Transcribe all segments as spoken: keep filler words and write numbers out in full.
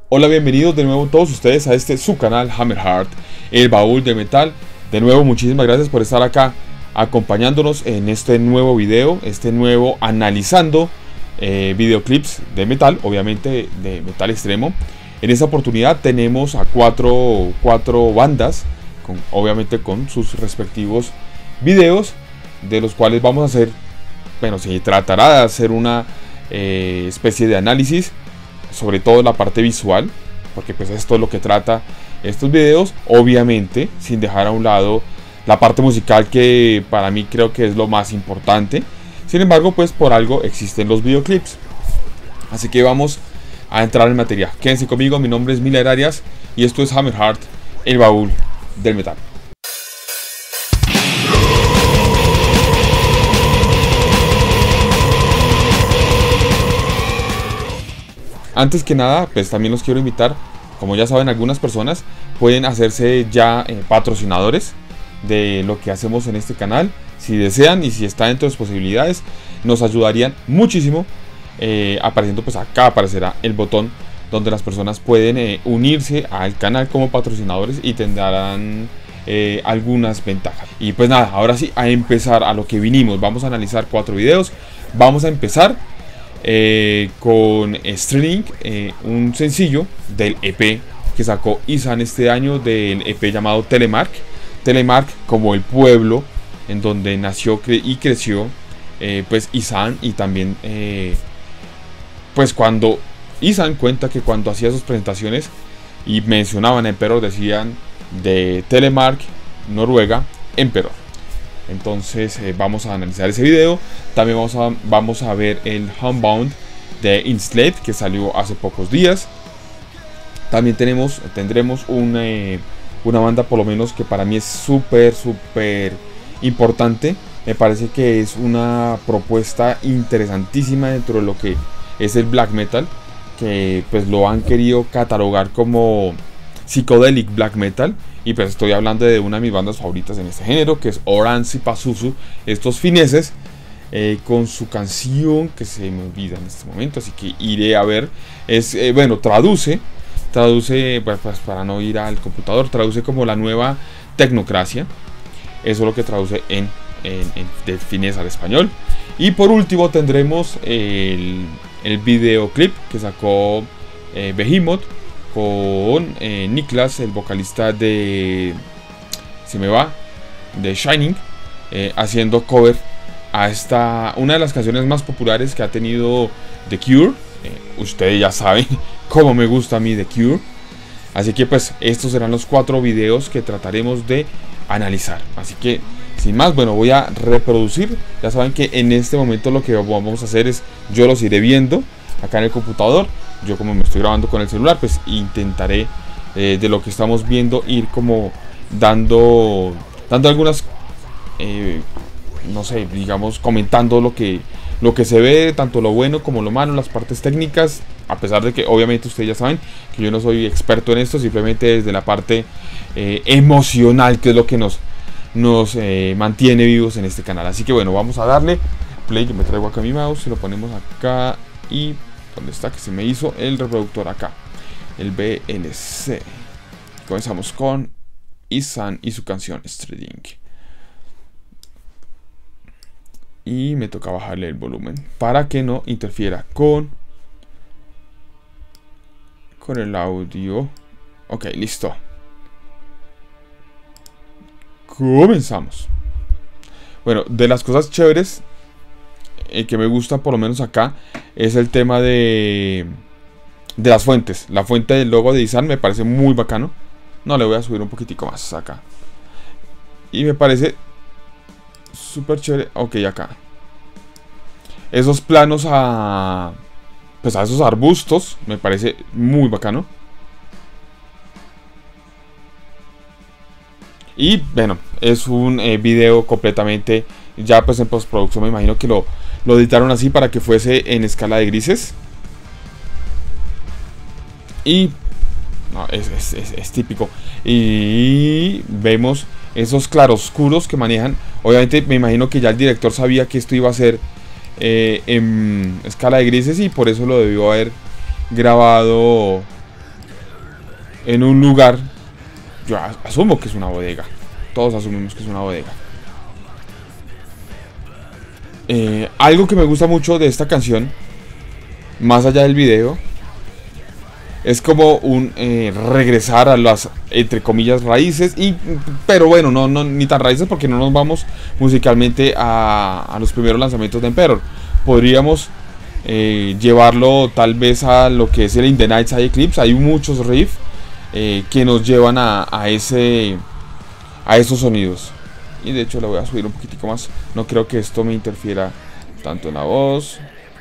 Hola, bienvenidos de nuevo todos ustedes a este su canal Hammerheart, el baúl de metal. De nuevo, muchísimas gracias por estar acá acompañándonos en este nuevo video, este nuevo analizando eh, videoclips de metal, obviamente de metal extremo. En esta oportunidad tenemos a cuatro, cuatro bandas, con, obviamente con sus respectivos videos, de los cuales vamos a hacer, bueno, se tratará de hacer una eh, especie de análisis, sobre todo la parte visual, porque pues esto es lo que trata estos videos, obviamente sin dejar a un lado la parte musical, que para mí creo que es lo más importante. Sin embargo, pues por algo existen los videoclips, así que vamos a entrar en materia. Quédense conmigo, mi nombre es Miller Arias y esto es Hammerheart, el baúl del metal. Antes que nada, pues también los quiero invitar, como ya saben, algunas personas pueden hacerse ya eh, patrocinadores de lo que hacemos en este canal. Si desean y si está dentro de sus posibilidades, nos ayudarían muchísimo. Eh, apareciendo pues acá aparecerá el botón donde las personas pueden eh, unirse al canal como patrocinadores y tendrán eh, algunas ventajas. Y pues nada, ahora sí, a empezar a lo que vinimos. Vamos a analizar cuatro videos. Vamos a empezar Eh, con Streaming, eh, un sencillo del E P que sacó Ihsahn este año, del E P llamado Telemark. Telemark como el pueblo en donde nació cre y creció eh, pues Ihsahn. Y también eh, pues cuando Ihsahn cuenta que cuando hacía sus presentaciones y mencionaban a Emperor, decían de Telemark, Noruega, Emperor. Entonces eh, vamos a analizar ese video. También vamos a, vamos a ver el Homebound de Enslaved, que salió hace pocos días. También tenemos, tendremos una, eh, una banda, por lo menos que para mí es súper, súper importante. Me parece que es una propuesta interesantísima dentro de lo que es el black metal, que pues lo han querido catalogar como psychedelic black metal. Y pues estoy hablando de una de mis bandas favoritas en este género, que es Oranssi Pazuzu, estos fineses, eh, con su canción que se me olvida en este momento, así que iré a ver. Es eh, bueno, traduce, traduce pues, pues, para no ir al computador, traduce como la nueva tecnocracia. Eso es lo que traduce en, en, en de finés al español. Y por último tendremos el, el videoclip que sacó eh, Behemoth, con eh, Niklas, el vocalista de se me va de Shining, eh, haciendo cover a esta, una de las canciones más populares que ha tenido The Cure. Eh, ustedes ya saben cómo me gusta a mí The Cure, así que pues estos serán los cuatro videos que trataremos de analizar. Así que sin más, bueno, voy a reproducir. Ya saben que en este momento lo que vamos a hacer es, yo los iré viendo acá en el computador. Yo, como me estoy grabando con el celular, pues intentaré eh, de lo que estamos viendo ir como dando dando algunas eh, no sé, digamos, comentando lo que lo que se ve, tanto lo bueno como lo malo, las partes técnicas, a pesar de que obviamente ustedes ya saben que yo no soy experto en esto, simplemente desde la parte eh, emocional, que es lo que nos nos eh, mantiene vivos en este canal. Así que bueno, vamos a darle play. Yo me traigo acá mi mouse y lo ponemos acá. Y ¿dónde está? Que se me hizo el reproductor acá, el V L C. Comenzamos con Ihsahn y su canción Streaming. Y me toca bajarle el volumen para que no interfiera con con el audio. Ok, listo. Comenzamos. Bueno, de las cosas chéveres eh, que me gusta, por lo menos acá, es el tema de de las fuentes. La fuente del logo de Ihsahn me parece muy bacano. No, le voy a subir un poquitico más acá. Y me parece súper chévere. Ok, acá esos planos a pues a esos arbustos me parece muy bacano. Y bueno, es un eh, video completamente ya pues en postproducción. Me imagino que lo, lo editaron así para que fuese en escala de grises. Y no, es, es, es, es típico. Y vemos esos claroscuros que manejan. Obviamente me imagino que ya el director sabía que esto iba a ser eh, en escala de grises, y por eso lo debió haber grabado en un lugar. Yo asumo que es una bodega. Todos asumimos que es una bodega. Eh, algo que me gusta mucho de esta canción, más allá del video, es como un eh, regresar a las, entre comillas, raíces. Y, pero bueno, no, no ni tan raíces, porque no nos vamos musicalmente a, a los primeros lanzamientos de Emperor. Podríamos eh, llevarlo tal vez a lo que es el In The Night Side Eclipse. Hay muchos riffs eh, que nos llevan a, a, ese, a esos sonidos. Y de hecho le voy a subir un poquitico más. No creo que esto me interfiera tanto en la voz.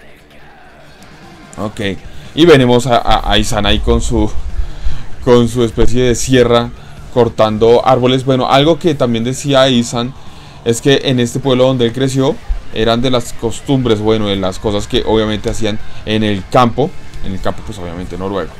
Ok. Y venimos a, a, a Izan ahí con su, con su especie de sierra cortando árboles. Bueno, algo que también decía Izan es que en este pueblo donde él creció eran de las costumbres, bueno, de las cosas que obviamente hacían en el campo. En el campo pues obviamente noruego.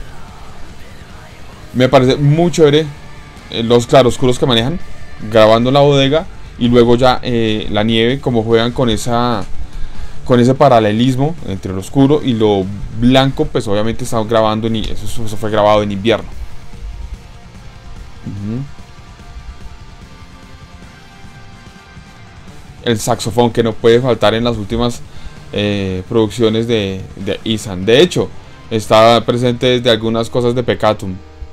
Me parece muy chévere eh, los claroscuros que manejan, grabando la bodega y luego ya eh, la nieve, como juegan con esa con ese paralelismo entre lo oscuro y lo blanco. Pues obviamente estamos grabando en, eso, eso fue grabado en invierno. Uh-huh. El saxofón que no puede faltar en las últimas eh, producciones de, de Izan. De hecho, está presente desde algunas cosas de Peccatum.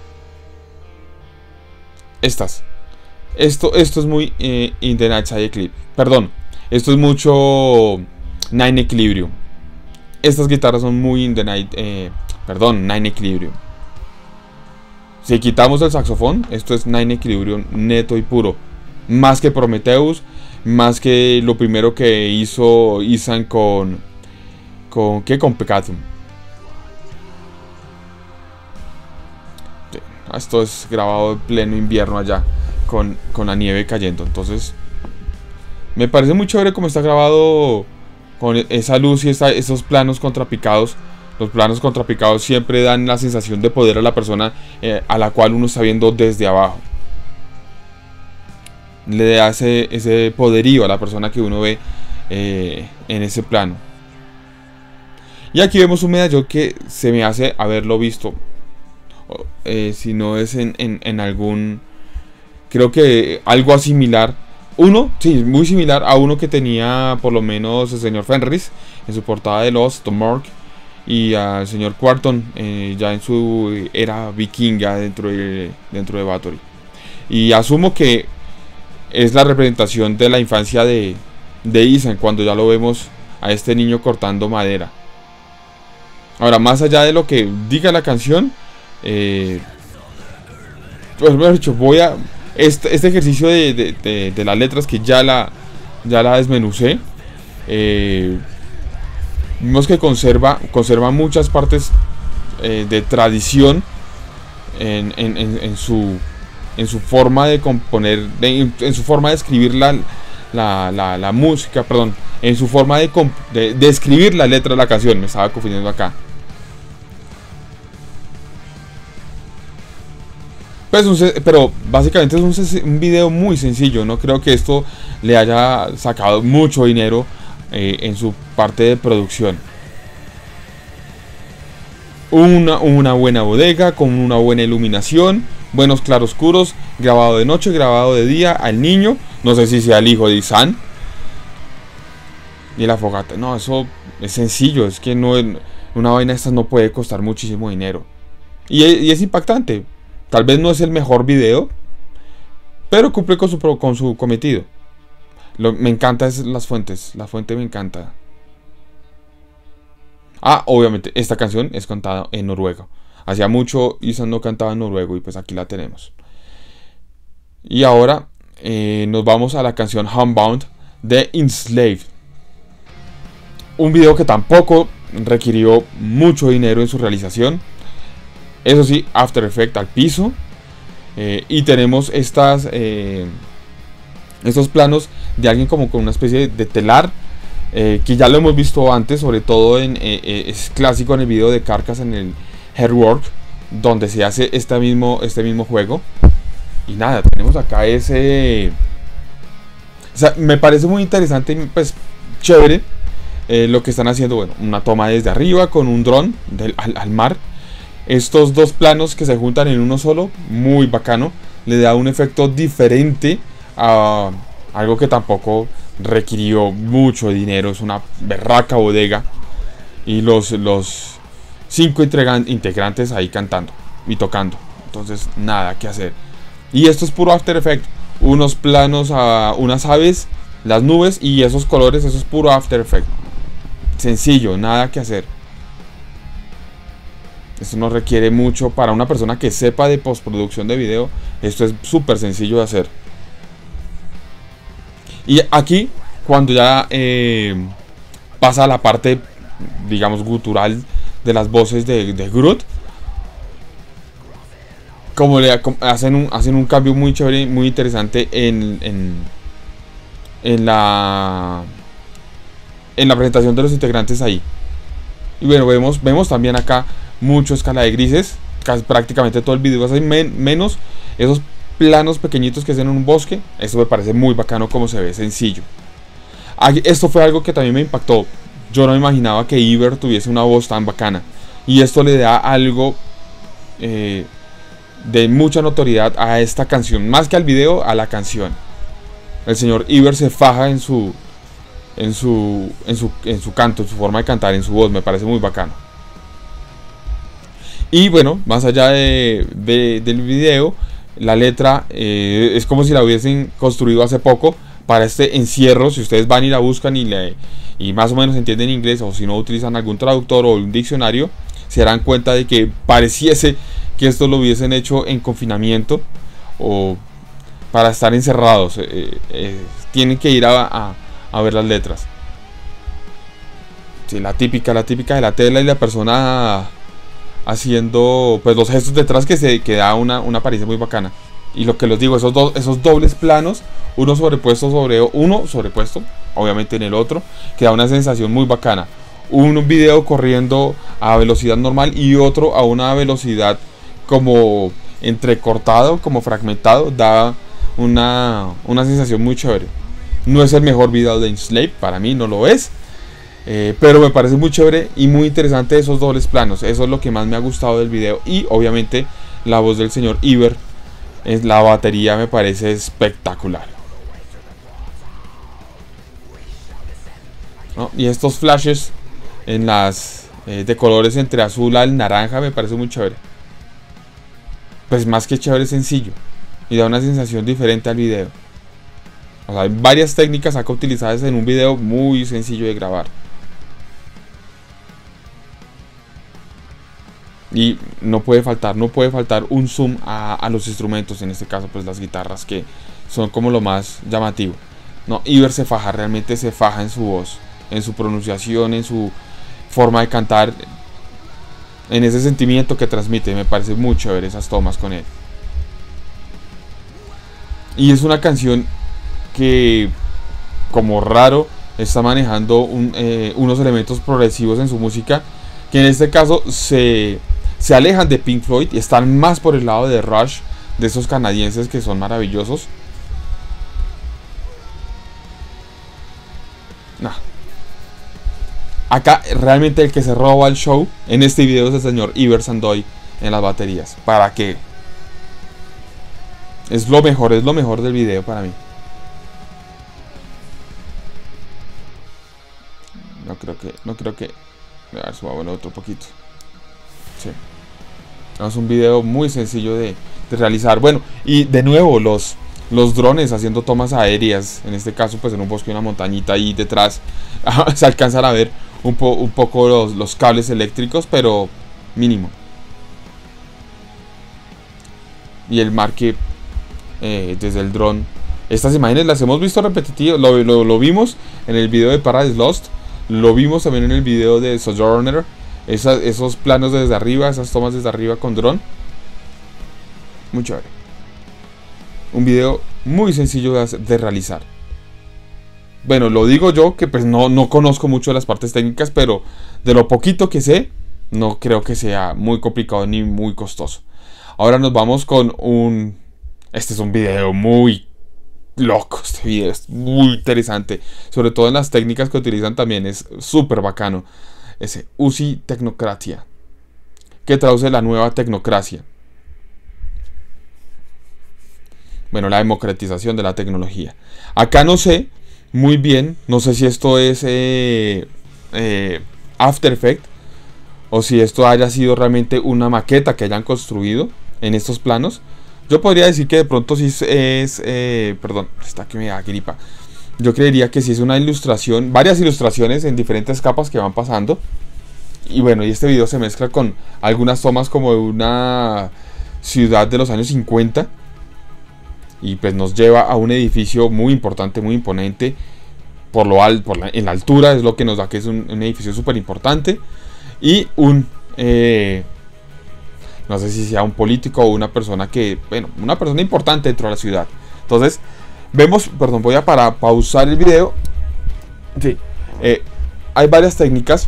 Estas Esto, esto es muy eh, In The Night Side Eclipse. Perdón, esto es mucho Nine Equilibrium. Estas guitarras son muy In The Night eh, Perdón, Nine Equilibrium. Si quitamos el saxofón, esto es Nine Equilibrium neto y puro. Más que Prometheus, más que lo primero que hizo Izan con Con, ¿qué? Con Peccatum. Esto es grabado en pleno invierno allá, Con, con la nieve cayendo. Entonces me parece muy chévere como está grabado, con esa luz y esta, esos planos contrapicados. Los planos contrapicados siempre dan la sensación de poder a la persona eh, a la cual uno está viendo desde abajo. Le da ese, ese poderío a la persona que uno ve eh, en ese plano. Y aquí vemos un medallón que se me hace haberlo visto, eh, si no es en, en, en algún, creo que algo similar. Uno, sí, muy similar a uno que tenía por lo menos el señor Fenris en su portada de Lost Mark, y al señor Quarton eh, ya en su era vikinga dentro de, dentro de Bathory. Y asumo que es la representación de la infancia de, de Izan, cuando ya lo vemos a este niño cortando madera. Ahora, más allá de lo que diga la canción, eh, pues mejor dicho, voy a este, este ejercicio de, de, de, de las letras, que ya la ya la desmenucé. Eh, vimos que conserva conserva muchas partes eh, de tradición en, en, en, en su en su forma de componer, de, en su forma de escribir la, la, la, la música, perdón, en su forma de, de, de escribir la letra de la canción. Me estaba confundiendo acá. Pues un, pero básicamente es un, un video muy sencillo. No creo que esto le haya sacado mucho dinero eh, en su parte de producción. Una, una buena bodega con una buena iluminación, buenos claroscuros, grabado de noche, grabado de día, al niño, no sé si sea el hijo de Izan, y la fogata. No, eso es sencillo, es que no, una vaina de estas no puede costar muchísimo dinero, y, y es impactante. Tal vez no es el mejor video, pero cumple con su, con su cometido. Lo, me encantan las fuentes, la fuente me encanta. Ah, obviamente, esta canción es cantada en noruego. Hacía mucho Izan no cantaba en noruego, y pues aquí la tenemos. Y ahora eh, nos vamos a la canción Homebound de Enslaved. Un video que tampoco requirió mucho dinero en su realización. Eso sí, After Effects al piso. Eh, y tenemos estas eh, estos planos de alguien como con una especie de telar. Eh, que ya lo hemos visto antes, sobre todo en, eh, eh, es clásico en el video de Carcass, en el Hairwork, donde se hace este mismo, este mismo juego. Y nada, tenemos acá ese... O sea, me parece muy interesante, pues chévere eh, lo que están haciendo. Bueno, una toma desde arriba con un dron del, al, al mar. estos dos planos que se juntan en uno solo, muy bacano, le da un efecto diferente a algo que tampoco requirió mucho dinero, es una berraca bodega, y los, los cinco integrantes ahí cantando y tocando, entonces nada que hacer. Y esto es puro After Effects, unos planos a unas aves, las nubes y esos colores, eso es puro After Effects, sencillo, nada que hacer. Esto no requiere mucho para una persona que sepa de postproducción de video, esto es súper sencillo de hacer. Y aquí, cuando ya eh, pasa la parte, digamos, gutural de las voces de, de Groot, como le hacen un, hacen un cambio muy chévere, muy interesante en, en, en la en la presentación de los integrantes ahí. Y bueno, vemos, vemos también acá mucho escala de grises, casi prácticamente todo el video es men, menos esos planos pequeñitos que hacen en un bosque. Esto me parece muy bacano como se ve, sencillo. Esto fue algo que también me impactó. Yo no me imaginaba que Iver tuviese una voz tan bacana, y esto le da algo eh, de mucha notoriedad a esta canción, más que al video, a la canción. El señor Iver se faja en su en su en su en su canto, en su forma de cantar, en su voz, me parece muy bacano. Y bueno, más allá de, de, del video, la letra eh, es como si la hubiesen construido hace poco para este encierro. Si ustedes van y la buscan y, le, y más o menos entienden inglés, o si no utilizan algún traductor o un diccionario, se darán cuenta de que pareciese que esto lo hubiesen hecho en confinamiento o para estar encerrados. Eh, eh, tienen que ir a, a, a ver las letras. Sí, la típica, la típica de la tela y la persona haciendo pues los gestos detrás que se que da una, una apariencia muy bacana. Y lo que les digo, esos, do, esos dobles planos, uno sobrepuesto sobre uno sobrepuesto obviamente en el otro, que da una sensación muy bacana. Un video corriendo a velocidad normal y otro a una velocidad como entrecortado, como fragmentado, da una, una sensación muy chévere. No es el mejor video de Enslaved, para mí no lo es. Eh, pero me parece muy chévere y muy interesante esos dobles planos. Eso es lo que más me ha gustado del video. Y obviamente la voz del señor Iver, es la batería, me parece espectacular, ¿no? Y estos flashes en las eh, de colores entre azul al naranja me parece muy chévere. Pues más que chévere, sencillo y da una sensación diferente al video. O sea, hay varias técnicas acá utilizadas en un video muy sencillo de grabar. Y no puede faltar, no puede faltar un zoom a, a los instrumentos, en este caso pues las guitarras, que son como lo más llamativo. No, Iver se faja, realmente se faja en su voz, en su pronunciación, en su forma de cantar, en ese sentimiento que transmite. Me parece muy chévere esas tomas con él. Y es una canción que, como raro, está manejando un, eh, unos elementos progresivos en su música, que en este caso se, se alejan de Pink Floyd y están más por el lado de Rush, de esos canadienses que son maravillosos. Nah. Acá realmente el que se roba el show en este video es el señor Iver Sandoy en las baterías. ¿Para qué? Es lo mejor, es lo mejor del video para mí. No creo que, no creo que... A ver, subamos otro poquito. Sí. Es un video muy sencillo de, de realizar. Bueno, y de nuevo los, los drones haciendo tomas aéreas. En este caso pues en un bosque, una montañita ahí detrás. Se alcanzan a ver un, po, un poco los, los cables eléctricos, pero mínimo. Y el mar que eh, desde el dron. Estas imágenes las hemos visto repetitivas. Lo, lo, lo vimos en el video de Paradise Lost. Lo vimos también en el video de Sojourner. Esa, esos planos desde arriba, esas tomas desde arriba con dron. Muy chévere. Un video muy sencillo de, de realizar. Bueno, lo digo yo que pues no, no conozco mucho de las partes técnicas, pero de lo poquito que sé, no creo que sea muy complicado ni muy costoso. Ahora nos vamos con un... Este es un video muy loco, este video es muy interesante, sobre todo en las técnicas que utilizan también, es súper bacano. Ese Uzi Technocratia, que traduce la nueva tecnocracia. Bueno, la democratización de la tecnología. Acá no sé muy bien, no sé si esto es eh, eh, After Effects o si esto haya sido realmente una maqueta que hayan construido en estos planos. Yo podría decir que de pronto sí es, es eh, perdón, está que me da gripa. Yo creería que sí es una ilustración, varias ilustraciones en diferentes capas que van pasando. Y bueno, y este video se mezcla con algunas tomas como de una ciudad de los años cincuenta. Y pues nos lleva a un edificio muy importante, muy imponente. Por lo alto, por la, en la altura es lo que nos da que es un, un edificio súper importante. Y un... Eh, no sé si sea un político o una persona que... Bueno, una persona importante dentro de la ciudad. Entonces, vemos... Perdón, voy a para, pausar el video. Sí. Eh, hay varias técnicas.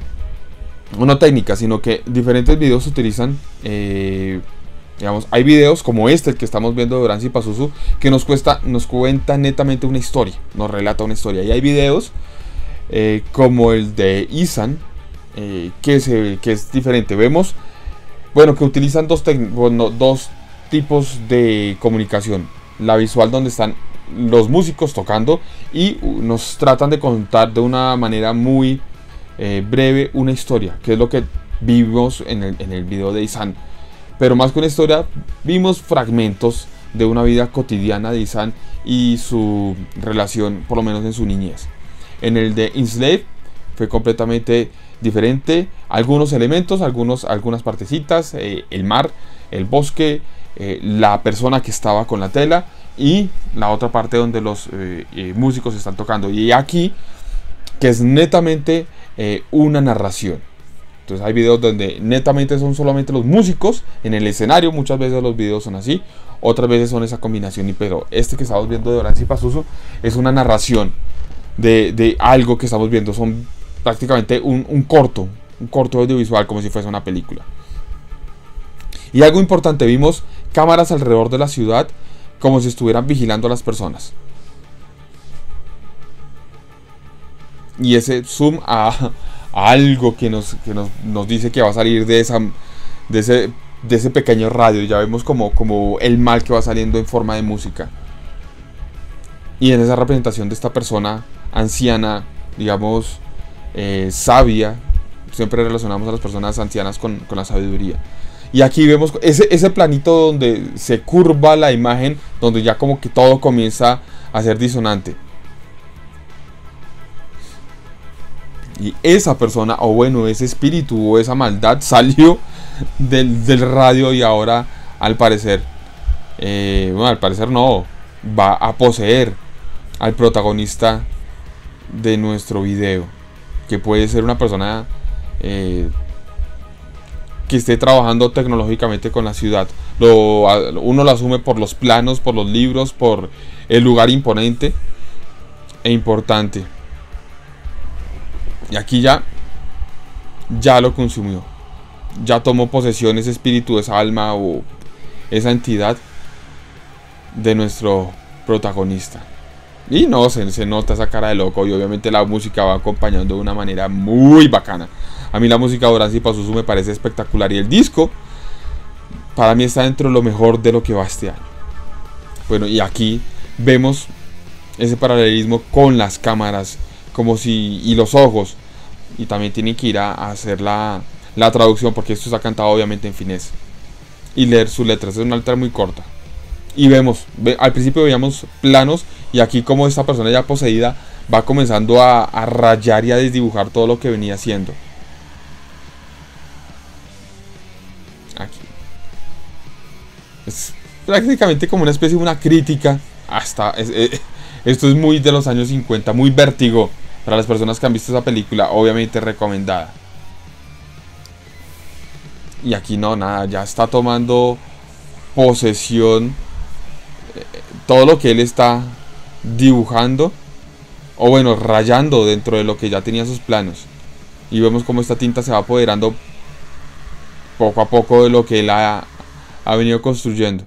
No técnicas, sino que diferentes videos utilizan... Eh, digamos, hay videos como este, el que estamos viendo de Orange y Pazuzu, que nos, cuesta, nos cuenta netamente una historia. Nos relata una historia. Y hay videos eh, como el de Izan, eh, que, se, que es diferente. Vemos... Bueno, que utilizan dos, bueno, dos tipos de comunicación. La visual, donde están los músicos tocando, y nos tratan de contar de una manera muy eh, breve una historia, que es lo que vimos en el, en el video de Izan. Pero más que una historia, vimos fragmentos de una vida cotidiana de Izan y su relación, por lo menos en su niñez. En el de Enslaved fue completamente diferente, algunos elementos, algunos, algunas partecitas, eh, el mar, el bosque, eh, la persona que estaba con la tela y la otra parte donde los eh, eh, músicos están tocando. Y aquí, que es netamente eh, una narración. Entonces hay videos donde netamente son solamente los músicos en el escenario. Muchas veces los videos son así, otras veces son esa combinación. Y pero este que estamos viendo de Orange y Pazuzu es una narración de, de algo que estamos viendo. Son prácticamente un, un corto, un corto audiovisual, como si fuese una película. Y algo importante, vimos cámaras alrededor de la ciudad como si estuvieran vigilando a las personas. Y ese zoom a, a algo que, nos, que nos, nos dice que va a salir de, esa, de, ese, de ese pequeño radio. Ya vemos como, como el mal que va saliendo en forma de música. Y en esa representación de esta persona anciana, digamos, Eh, sabia, siempre relacionamos a las personas ancianas con, con la sabiduría. Y aquí vemos ese, ese planito donde se curva la imagen, donde ya como que todo comienza a ser disonante. Y esa persona, o bueno, ese espíritu o esa maldad salió del, del radio y ahora al parecer, eh, bueno, al parecer no, va a poseer al protagonista de nuestro video, que puede ser una persona eh, que esté trabajando tecnológicamente con la ciudad. Lo, uno lo asume por los planos, por los libros, por el lugar imponente e importante. Y aquí ya, ya lo consumió. Ya tomó posesión ese espíritu, esa alma o esa entidad de nuestro protagonista. Y no, se, se nota esa cara de loco. Y obviamente la música va acompañando de una manera muy bacana. A mí la música de Orange y Pazuzu me parece espectacular. Y el disco, para mí, está dentro de lo mejor de lo que va este año. Bueno, y aquí vemos ese paralelismo con las cámaras, como si, y los ojos. Y también tienen que ir a, a hacer la, la traducción, porque esto está cantado obviamente en finés. Y leer sus letras. Es una letra muy corta. Y vemos, ve, al principio veíamos planos, y aquí como esta persona ya poseída va comenzando a, a rayar y a desdibujar todo lo que venía haciendo. Aquí. Es prácticamente como una especie de una crítica. Hasta es, es, esto es muy de los años cincuenta, muy Vértigo. Para las personas que han visto esa película, obviamente recomendada. Y aquí no, nada, ya está tomando posesión todo lo que él está dibujando, o bueno, rayando dentro de lo que ya tenía sus planos. Y vemos como esta tinta se va apoderando poco a poco de lo que él ha, ha venido construyendo.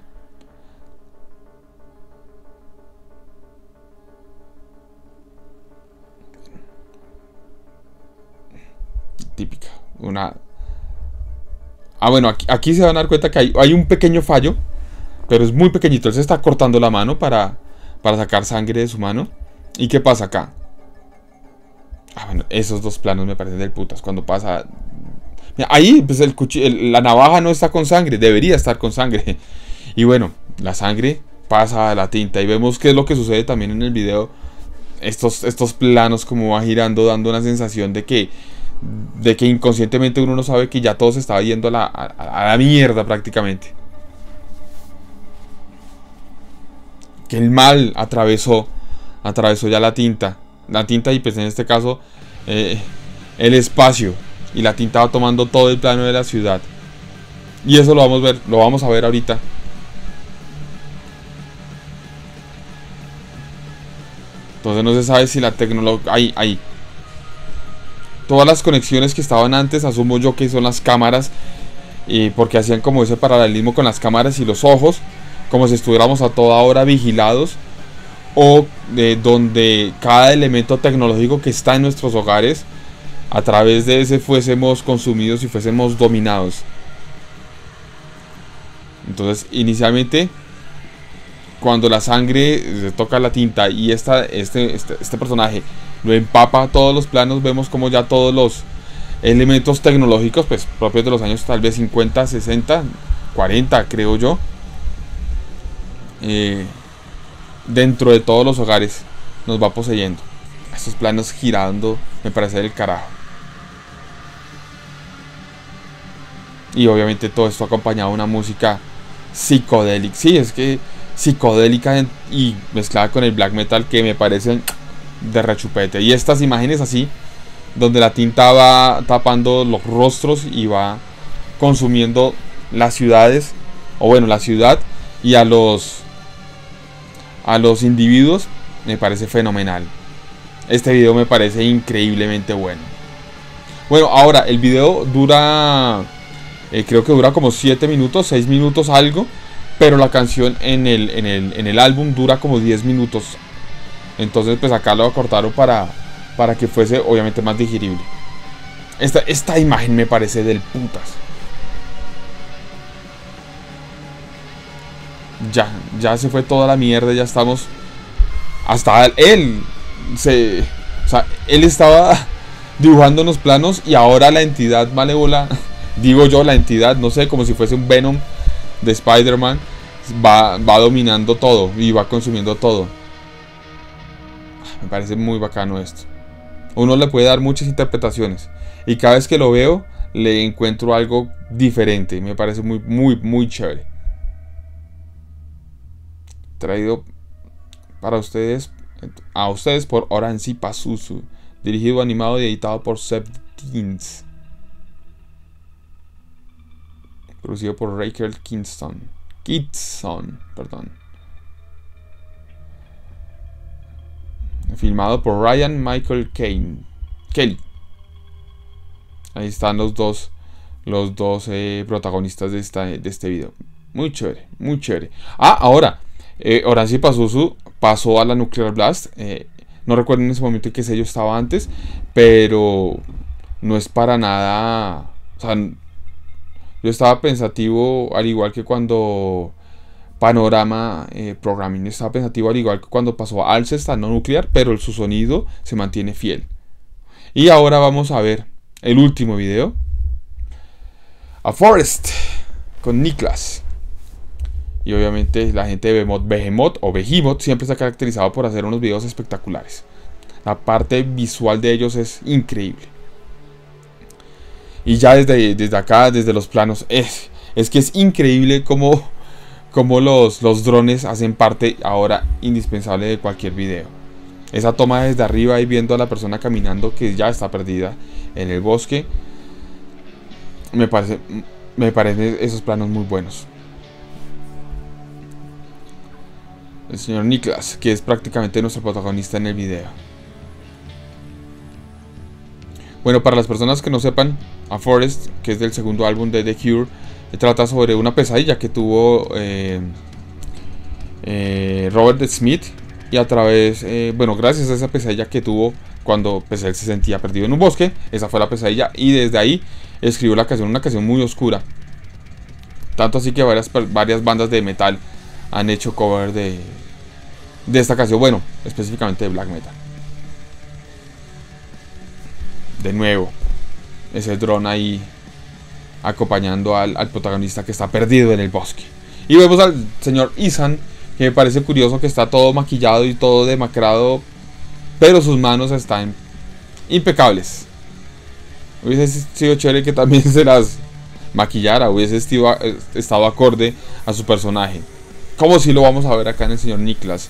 Típica, una Ah, bueno, aquí, aquí se van a dar cuenta que hay, hay un pequeño fallo, pero es muy pequeñito. Él se está cortando la mano para, para sacar sangre de su mano. ¿Y qué pasa acá? Ah, bueno, esos dos planos me parecen del putas. Cuando pasa... Mira, ahí, pues el cuchillo, el, la navaja no está con sangre. Debería estar con sangre. Y bueno, la sangre pasa a la tinta. Y vemos qué es lo que sucede también en el video. Estos, estos planos como va girando, dando una sensación de que... De que inconscientemente uno no sabe que ya todo se estaba yendo a la, a, a la mierda prácticamente. Que el mal atravesó. Atravesó ya la tinta. La tinta y pues en este caso eh, el espacio, y la tinta va tomando todo el plano de la ciudad, y eso lo vamos a ver, lo vamos a ver ahorita. Entonces no se sabe si la tecnología, ahí, ahí todas las conexiones que estaban antes, asumo yo que son las cámaras, y porque hacían como ese paralelismo con las cámaras y los ojos, como si estuviéramos a toda hora vigilados, o de donde cada elemento tecnológico que está en nuestros hogares, a través de ese fuésemos consumidos y fuésemos dominados. Entonces inicialmente, cuando la sangre se toca la tinta y esta, este, este, este personaje lo empapa a todos los planos, vemos como ya todos los elementos tecnológicos, pues propios de los años tal vez cincuenta, sesenta, cuarenta creo yo, eh, dentro de todos los hogares nos va poseyendo. Estos planos girando me parece del carajo. Y obviamente todo esto acompañado de una música psicodélica. Sí, es que psicodélica y mezclada con el black metal, que me parecen de rechupete. Y estas imágenes así, donde la tinta va tapando los rostros y va consumiendo las ciudades, o bueno, la ciudad y a los a los individuos, me parece fenomenal. Este video me parece increíblemente bueno. Bueno, ahora el video dura, eh, creo que dura como siete minutos, seis minutos algo, pero la canción en el, en el, en el álbum dura como diez minutos. Entonces pues acá lo cortaron para, para que fuese obviamente más digerible. Esta, esta imagen me parece del putas. Ya, ya se fue toda la mierda, ya estamos... Hasta él se... O sea, él estaba dibujando unos planos y ahora la entidad malévola, digo yo, la entidad, no sé, como si fuese un Venom de Spider-Man, va, va dominando todo y va consumiendo todo. Me parece muy bacano esto. Uno le puede dar muchas interpretaciones y cada vez que lo veo le encuentro algo diferente. Me parece muy, muy, muy chévere. Traído para ustedes, a ustedes por Oranssi Pazuzu, dirigido, animado y editado por Seb Teens, producido por Rachel Kingston, Kitson, perdón, filmado por Ryan Michael Kane, Kelly. Ahí están los dos, los dos eh, protagonistas de, esta, de este video. Muy chévere, muy chévere. Ah, ahora. Eh, Oranssi Pazuzu pasó a la Nuclear Blast. Eh, no recuerdo en ese momento en qué sello estaba antes, pero no es para nada. O sea, yo estaba pensativo, al igual que cuando Panorama eh, Programming, estaba pensativo, al igual que cuando pasó a Alcest a no Nuclear, pero su sonido se mantiene fiel. Y ahora vamos a ver el último video: A Forest con Niklas. Y obviamente la gente de Behemoth, Behemoth o Behemoth siempre se ha caracterizado por hacer unos videos espectaculares. La parte visual de ellos es increíble. Y ya desde, desde acá, desde los planos, es, es que es increíble cómo, cómo los, los drones hacen parte ahora indispensable de cualquier video. Esa toma desde arriba y viendo a la persona caminando que ya está perdida en el bosque. Me parece, me parecen esos planos muy buenos. El señor Niklas, que es prácticamente nuestro protagonista en el video. Bueno, para las personas que no sepan, A Forest, que es del segundo álbum de The Cure, trata sobre una pesadilla que tuvo eh, eh, Robert Smith, y a través, eh, bueno, gracias a esa pesadilla que tuvo cuando pues, él se sentía perdido en un bosque, esa fue la pesadilla, y desde ahí escribió la canción, una canción muy oscura, Tanto así que varias, varias bandas de metal han hecho cover de, de esta canción. Bueno, específicamente de black metal. De nuevo, ese dron ahí acompañando al, al protagonista que está perdido en el bosque. Y vemos al señor Ethan, que me parece curioso que está todo maquillado y todo demacrado, pero sus manos están impecables. Hubiese sido chévere que también se las maquillara, hubiese estado, estado acorde a su personaje. Como si lo vamos a ver acá en el señor Niklas.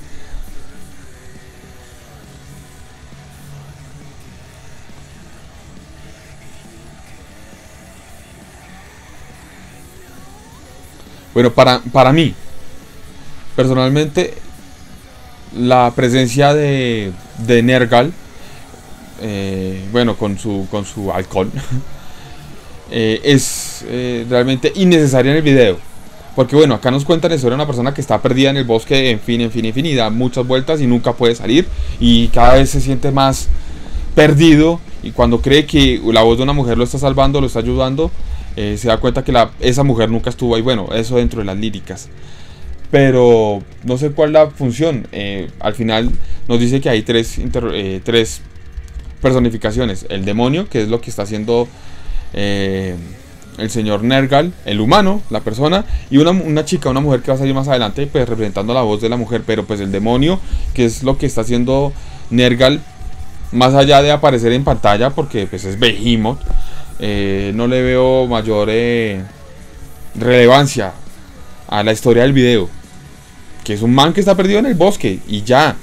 Bueno, para, para mí, personalmente, la presencia de, de Nergal, eh, bueno, con su, con su alcohol, eh, es eh, realmente innecesaria en el video. Porque bueno, acá nos cuentan la historia de una persona que está perdida en el bosque, en fin, en fin, en fin, y da muchas vueltas y nunca puede salir. Y cada vez se siente más perdido, y cuando cree que la voz de una mujer lo está salvando, lo está ayudando, Eh, se da cuenta que la, esa mujer nunca estuvo ahí. Bueno, eso dentro de las líricas, pero no sé cuál es la función. Eh, al final nos dice que hay tres, inter, eh, tres personificaciones: el demonio, que es lo que está haciendo eh, el señor Nergal, el humano, la persona, y una, una chica, una mujer que va a salir más adelante, pues representando la voz de la mujer. Pero pues el demonio, que es lo que está haciendo Nergal, más allá de aparecer en pantalla, porque pues es Behemoth. Eh, no le veo mayor eh, relevancia a la historia del video, que es un man que está perdido en el bosque y ya.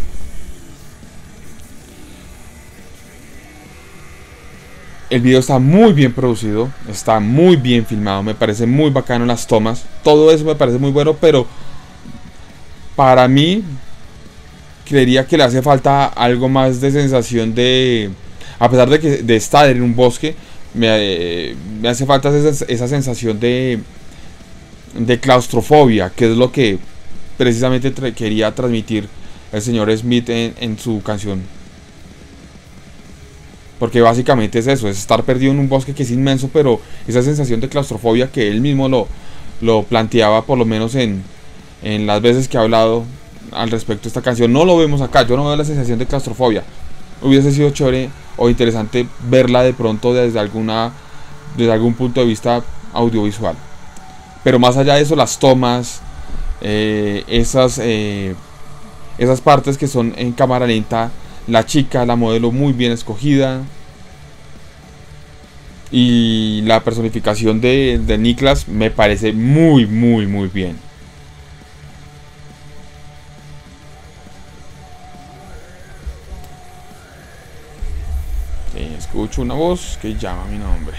El video está muy bien producido, está muy bien filmado, me parece muy bacano las tomas, todo eso me parece muy bueno, pero para mí creería que le hace falta algo más de sensación de, a pesar de que de estar en un bosque, Me, eh, me hace falta esa, esa sensación de, de claustrofobia, que es lo que precisamente tra quería transmitir el señor Smith en, en su canción. Porque básicamente es eso, es estar perdido en un bosque que es inmenso, pero esa sensación de claustrofobia que él mismo lo, lo planteaba, por lo menos en, en las veces que ha hablado al respecto de esta canción. No lo vemos acá, yo no veo la sensación de claustrofobia. Hubiese sido chévere o interesante verla de pronto desde alguna desde algún punto de vista audiovisual, pero más allá de eso, las tomas, eh, esas eh, esas partes que son en cámara lenta, la chica, la modelo muy bien escogida, y la personificación de, de Niklas me parece muy muy muy bien. Escucho una voz que llama mi nombre.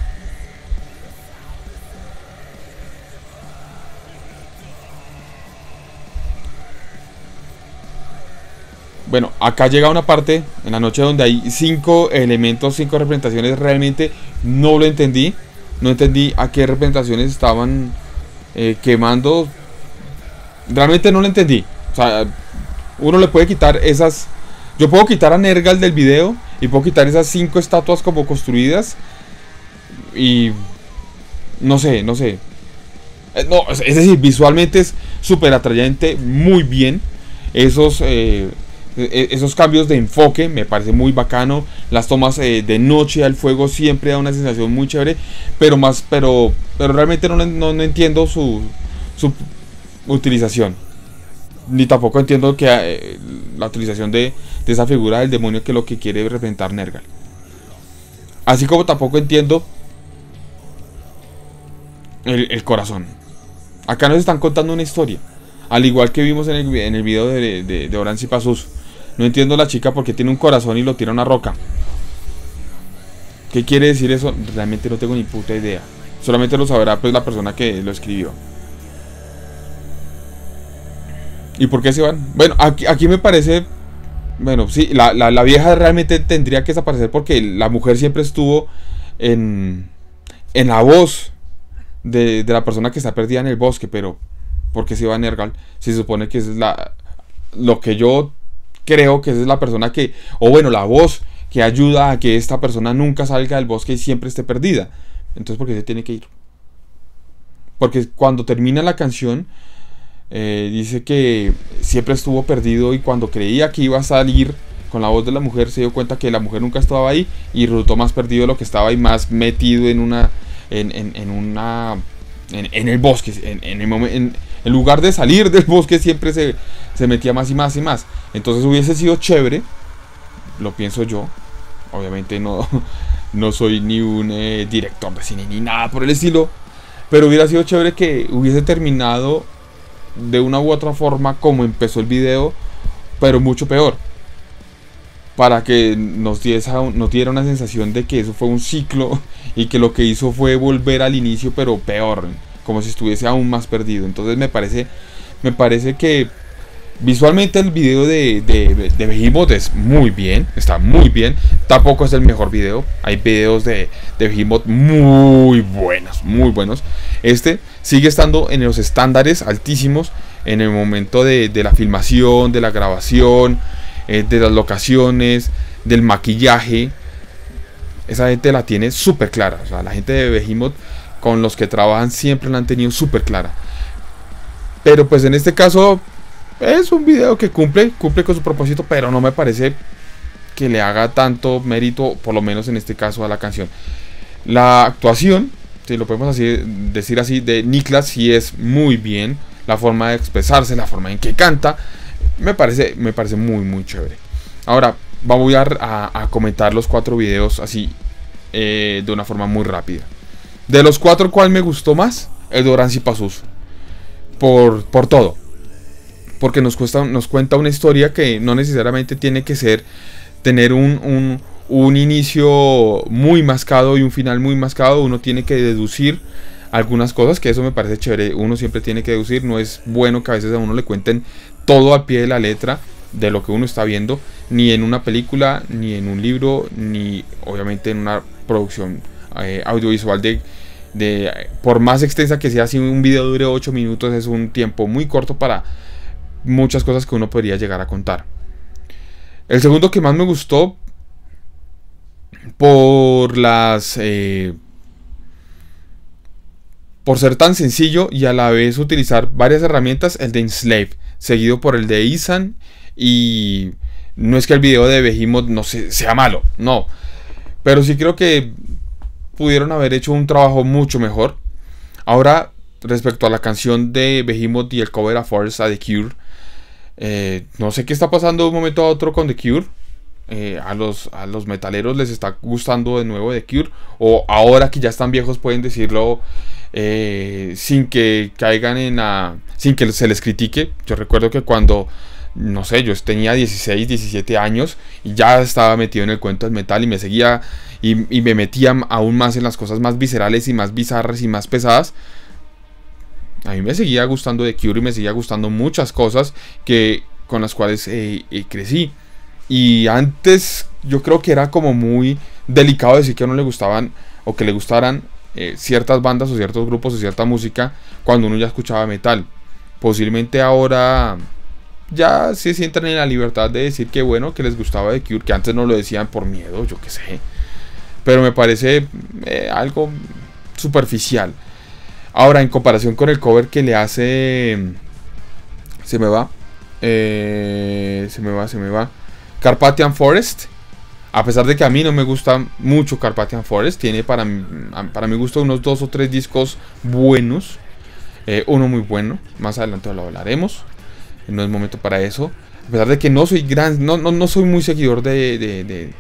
Bueno, acá llega una parte en la noche donde hay cinco elementos, cinco representaciones. Realmente no lo entendí. No entendí a qué representaciones estaban eh, quemando. Realmente no lo entendí. O sea, uno le puede quitar esas... Yo puedo quitar a Nergal del video y puedo quitar esas cinco estatuas como construidas. Y... No sé, no sé. No, es decir, visualmente es súper atrayente, muy bien. Esos, eh, esos cambios de enfoque me parece muy bacano. Las tomas eh, de noche al fuego siempre da una sensación muy chévere. Pero más, pero, pero realmente no, no, no entiendo su, su utilización. Ni tampoco entiendo que eh, la utilización de, de esa figura del demonio, que es lo que quiere representar Nergal. Así como tampoco entiendo el, el corazón. Acá nos están contando una historia, al igual que vimos en el, en el video de, de, de Orange y Pasus. No entiendo la chica porque tiene un corazón y lo tira a una roca. ¿Qué quiere decir eso? Realmente no tengo ni puta idea. Solamente lo sabrá pues la persona que lo escribió. ¿Y por qué se van? Bueno, aquí, aquí me parece... Bueno, sí, la, la, la vieja realmente tendría que desaparecer, porque la mujer siempre estuvo en, en la voz de, de la persona que está perdida en el bosque. Pero, ¿por qué se va a Nergal? Si se supone que es la... Lo que yo creo que esa es la persona que... O bueno, la voz que ayuda a que esta persona nunca salga del bosque y siempre esté perdida. Entonces, ¿por qué se tiene que ir? porque cuando termina la canción eh, dice que siempre estuvo perdido y cuando creía que iba a salir con la voz de la mujer se dio cuenta que la mujer nunca estaba ahí y resultó más perdido de lo que estaba y más metido en una en, en, en una en, en el bosque, en, en el momento, en, en lugar de salir del bosque siempre se, se metía más y más y más. Entonces hubiese sido chévere, lo pienso yo, obviamente no, no soy ni un eh, director de cine ni nada por el estilo, pero hubiera sido chévere que hubiese terminado de una u otra forma como empezó el video, pero mucho peor, para que nos, diese, nos diera una sensación de que eso fue un ciclo y que lo que hizo fue volver al inicio, pero peor, como si estuviese aún más perdido. Entonces me parece, me parece que visualmente el video de, de, de Behemoth es muy bien, está muy bien. Tampoco es el mejor video, hay videos de, de Behemoth muy buenos, muy buenos. Este sigue estando en los estándares altísimos en el momento de, de la filmación, de la grabación, eh, de las locaciones, del maquillaje. Esa gente la tiene súper clara, o sea, la gente de Behemoth con los que trabajan siempre la han tenido súper clara. Pero pues en este caso es un video que cumple, cumple con su propósito, pero no me parece que le haga tanto mérito, por lo menos en este caso, a la canción. La actuación, si lo podemos así, decir así, de Niklas sí es muy bien. La forma de expresarse, la forma en que canta, me parece, me parece muy muy chévere. Ahora voy a, a, a comentar los cuatro videos así eh, de una forma muy rápida. De los cuatro, ¿cuál me gustó más? El de Oranzi Pazuzu. Por, por todo. Porque nos, cuesta, nos cuenta una historia que no necesariamente tiene que ser tener un, un, un inicio muy mascado y un final muy mascado. Uno tiene que deducir algunas cosas, que eso me parece chévere. Uno siempre tiene que deducir. No es bueno que a veces a uno le cuenten todo al pie de la letra de lo que uno está viendo, ni en una película, ni en un libro, ni obviamente en una producción eh, audiovisual de, de por más extensa que sea. Si un video dure ocho minutos es un tiempo muy corto para muchas cosas que uno podría llegar a contar. El segundo que más me gustó por las eh, por ser tan sencillo y a la vez utilizar varias herramientas, el de Enslaved, seguido por el de Ihsahn. Y no es que el video de Behemoth no se, sea malo, no, pero sí creo que pudieron haber hecho un trabajo mucho mejor. Ahora, respecto a la canción de Behemoth y el cover a Forest a The Cure, eh, no sé qué está pasando de un momento a otro con The Cure. Eh, a, los, a los metaleros les está gustando de nuevo The Cure, o ahora que ya están viejos pueden decirlo eh, sin que caigan en la, sin que se les critique. Yo recuerdo que cuando, no sé, yo tenía dieciséis, diecisiete años y ya estaba metido en el cuento del metal y me seguía y, y me metía aún más en las cosas más viscerales y más bizarras y más pesadas. A mí me seguía gustando The Cure y me seguía gustando muchas cosas que, con las cuales eh, eh, crecí. Y antes yo creo que era como muy delicado decir que a uno le gustaban o que le gustaran eh, ciertas bandas o ciertos grupos o cierta música cuando uno ya escuchaba metal. Posiblemente ahora ya se sientan en la libertad de decir que bueno, que les gustaba The Cure, que antes no lo decían por miedo, yo qué sé. Pero me parece eh, algo superficial. Ahora, en comparación con el cover que le hace... Se me va. Eh, se me va, se me va. Carpathian Forest. A pesar de que a mí no me gusta mucho Carpathian Forest, tiene para, para mi gusto unos dos o tres discos buenos. Eh, uno muy bueno, más adelante lo hablaremos. No es momento para eso. A pesar de que no soy gran, no, no, no soy muy seguidor de de, de,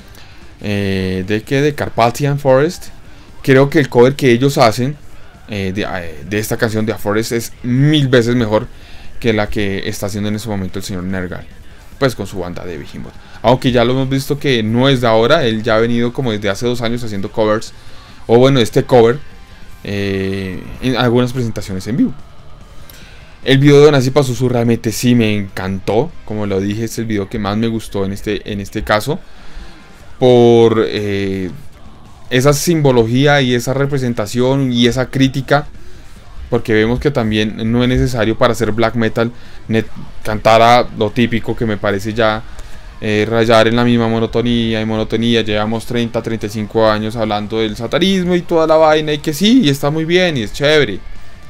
eh, de, que de Carpathian Forest. Creo que el cover que ellos hacen eh, de, de esta canción de A Forest es mil veces mejor que la que está haciendo en ese momento el señor Nergal, pues con su banda de Behemoth. Aunque ya lo hemos visto que no es de ahora, él ya ha venido como desde hace dos años haciendo covers, o bueno, este cover eh, en algunas presentaciones en vivo. El video de Oranzi Pazuzu realmente sí me encantó, como lo dije, es el video que más me gustó en este, en este caso, por eh, esa simbología y esa representación y esa crítica, porque vemos que también no es necesario para hacer black metal cantar a lo típico, que me parece ya eh, rayar en la misma monotonía y monotonía. Llevamos treinta, treinta y cinco años hablando del satanismo y toda la vaina, y que sí, y está muy bien y es chévere,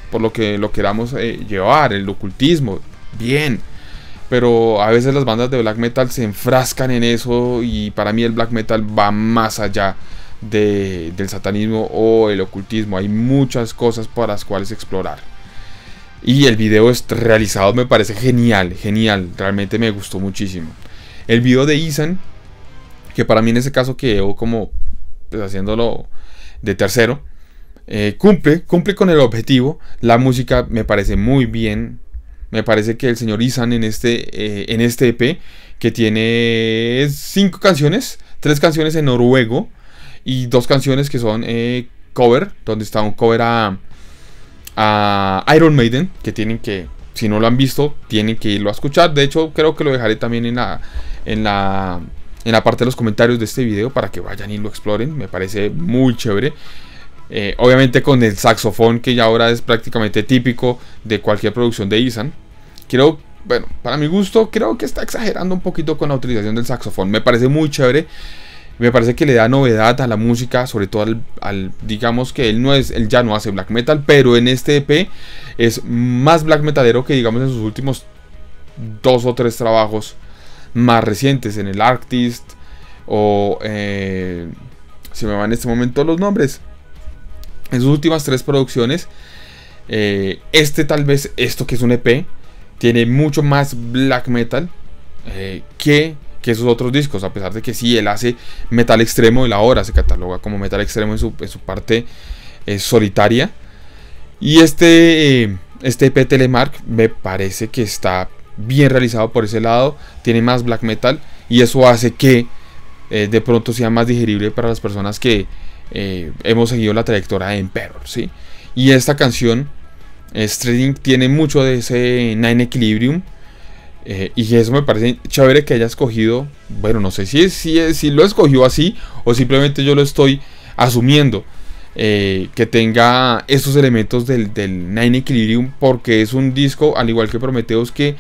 por lo que lo queramos eh, llevar, el ocultismo, bien. Pero a veces las bandas de black metal se enfrascan en eso y para mí el black metal va más allá de, del satanismo o el ocultismo. Hay muchas cosas para las cuales explorar. Y el video es realizado, me parece genial, genial, realmente me gustó muchísimo. El video de Ihsahn, que para mí en ese caso quedó como pues, haciéndolo de tercero, eh, cumple, cumple con el objetivo. La música me parece muy bien. Me parece que el señor Ihsahn en este, eh, en este E P, que tiene cinco canciones, tres canciones en noruego y dos canciones que son eh, cover, donde está un cover a, a Iron Maiden, que tienen que, si no lo han visto, tienen que irlo a escuchar. De hecho, creo que lo dejaré también en la, en la, en la parte de los comentarios de este video para que vayan y lo exploren. Me parece muy chévere. Eh, obviamente con el saxofón que ya ahora es prácticamente típico de cualquier producción de Ihsahn. Creo, bueno, para mi gusto creo que está exagerando un poquito con la utilización del saxofón. Me parece muy chévere. Me parece que le da novedad a la música, sobre todo al, al digamos que él no es, él ya no hace black metal, pero en este E P es más black metalero que digamos en sus últimos dos o tres trabajos más recientes, en el Artist o eh, se me van en este momento los nombres. En sus últimas tres producciones, eh, este tal vez, esto que es un E P, tiene mucho más black metal eh, que, que esos otros discos. A pesar de que sí, él hace metal extremo, él ahora se cataloga como metal extremo en su, en su parte eh, solitaria. Y este, eh, este E P Telemark me parece que está bien realizado por ese lado, tiene más black metal y eso hace que eh, de pronto sea más digerible para las personas que Eh, hemos seguido la trayectoria de Emperor, ¿sí? Y esta canción eh, Stredding tiene mucho de ese Nine Equilibrium eh, y eso me parece chévere que haya escogido. Bueno, no sé si, es, si, es, si lo escogió así o simplemente yo lo estoy asumiendo, eh, que tenga estos elementos del, del Nine Equilibrium, porque es un disco al igual que Prometheus que,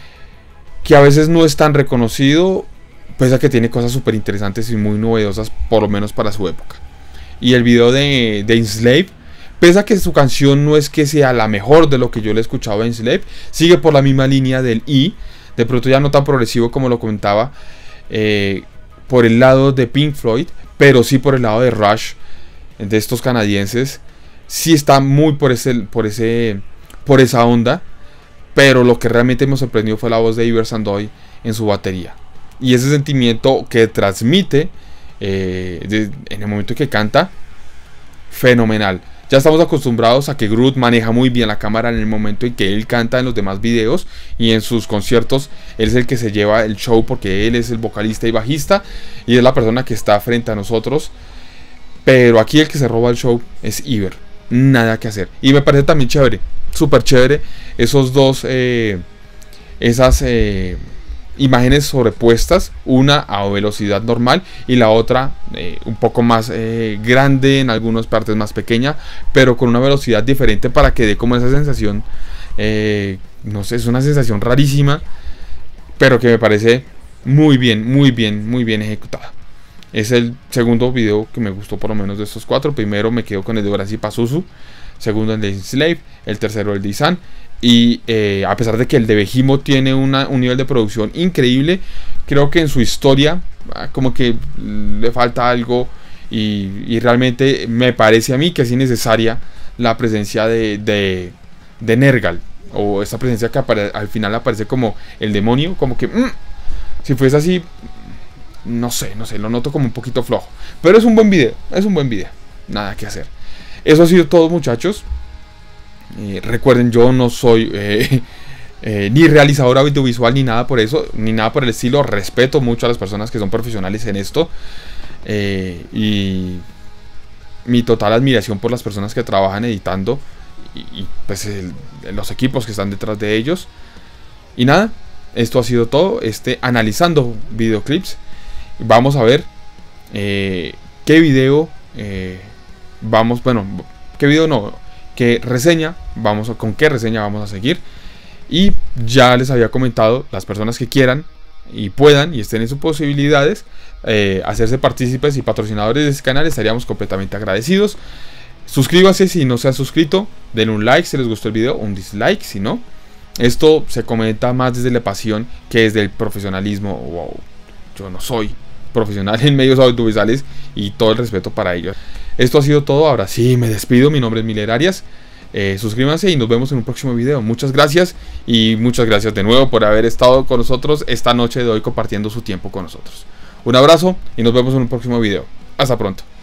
que a veces no es tan reconocido, pese a que tiene cosas súper interesantes y muy novedosas, por lo menos para su época. Y el video de, de Enslaved, pese a que su canción no es que sea la mejor de lo que yo le he escuchado a Enslaved, sigue por la misma línea del E, de pronto ya no tan progresivo como lo comentaba, eh, por el lado de Pink Floyd, pero sí por el lado de Rush, de estos canadienses. Sí está muy por, ese, por, ese, por esa onda, pero lo que realmente me sorprendió fue la voz de Iver Sandoy en su batería. Y ese sentimiento que transmite Eh, de, en el momento que canta, fenomenal. Ya estamos acostumbrados a que Groot maneja muy bien la cámara en el momento en que él canta en los demás videos, y en sus conciertos él es el que se lleva el show porque él es el vocalista y bajista y es la persona que está frente a nosotros. Pero aquí el que se roba el show es Iver, nada que hacer. Y me parece también chévere, súper chévere esos dos eh, esas eh, imágenes sobrepuestas, una a velocidad normal y la otra eh, un poco más eh, grande, en algunas partes más pequeña, pero con una velocidad diferente para que dé como esa sensación, eh, no sé, es una sensación rarísima, pero que me parece muy bien, muy bien, muy bien ejecutada. Es el segundo video que me gustó por lo menos de estos cuatro. Primero me quedo con el de Horaci Pazuzu, segundo el de Enslaved, el tercero el de Ihsahn. Y eh, a pesar de que el de Behemoth tiene una, un nivel de producción increíble, creo que en su historia como que le falta algo y, y realmente me parece a mí que es innecesaria la presencia de, de, de Nergal, o esa presencia que apare, al final aparece como el demonio, como que mmm, si fuese así, no sé, no sé, lo noto como un poquito flojo, pero es un buen video, es un buen video, nada que hacer. Eso ha sido todo, muchachos. Eh, recuerden, yo no soy eh, eh, ni realizador audiovisual ni nada por eso, ni nada por el estilo. Respeto mucho a las personas que son profesionales en esto, eh, y mi total admiración por las personas que trabajan editando y, y pues el, los equipos que están detrás de ellos. Y nada, esto ha sido todo, este analizando videoclips. Vamos a ver eh, qué video eh, vamos, bueno, qué video no, qué reseña, vamos a, con qué reseña vamos a seguir. Y ya les había comentado, las personas que quieran y puedan y estén en sus posibilidades, eh, hacerse partícipes y patrocinadores de este canal, estaríamos completamente agradecidos. Suscríbase si no se ha suscrito, denle un like si les gustó el video, un dislike si no. Esto se comenta más desde la pasión que desde el profesionalismo. Wow, yo no soy profesional en medios audiovisuales y todo el respeto para ellos. Esto ha sido todo, ahora sí me despido, mi nombre es Miller Arias. Eh, suscríbanse y nos vemos en un próximo video. Muchas gracias y muchas gracias de nuevo por haber estado con nosotros esta noche de hoy compartiendo su tiempo con nosotros. Un abrazo y nos vemos en un próximo video. Hasta pronto.